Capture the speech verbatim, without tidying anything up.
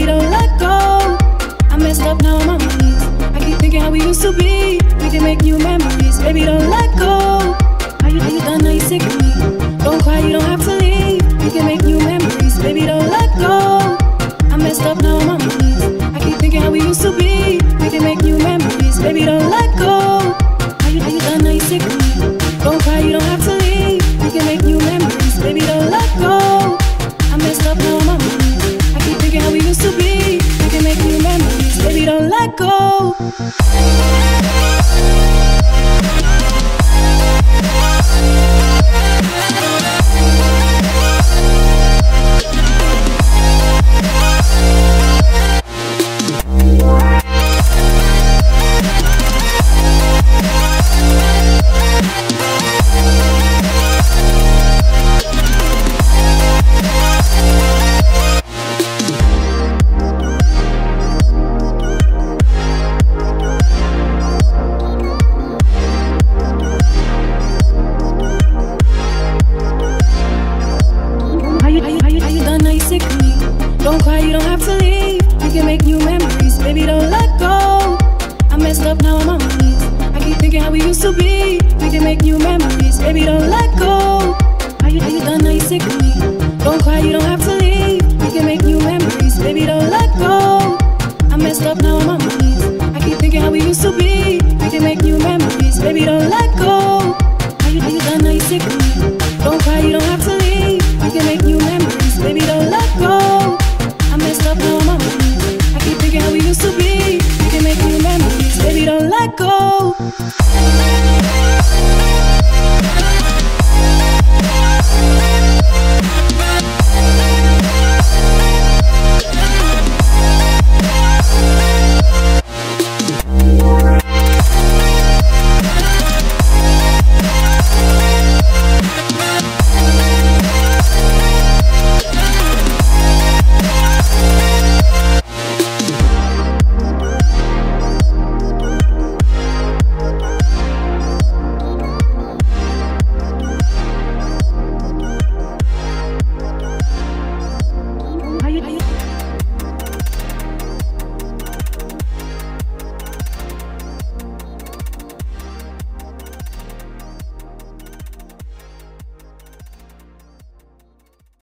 baby, don't let go. I messed up, now I'm on my knees. I keep thinking how we used to be. We can make new memories, baby, don't let go. Are you, are you done? Are you sick of me? Don't cry, you don't have to leave. We can make new memories, baby, don't let go. I messed up, now I'm on my knees. I keep thinking how we used to be. We can make new memories, baby, don't let go. Are you, are you done? Are you sick of me? Don't cry, you don't have to leave. We can make new memories, baby, don't let go. I messed up, now I'm on my knees. I keep thinking how we used to be. We can make new memories, baby, don't let go. Don't cry, you don't have to leave. We can make new memories, baby, don't let go. I messed up, now I'm on my knees. I keep thinking how we used to be. We can make new memories, baby, don't let go. Are you, are you done? Are you sick of me?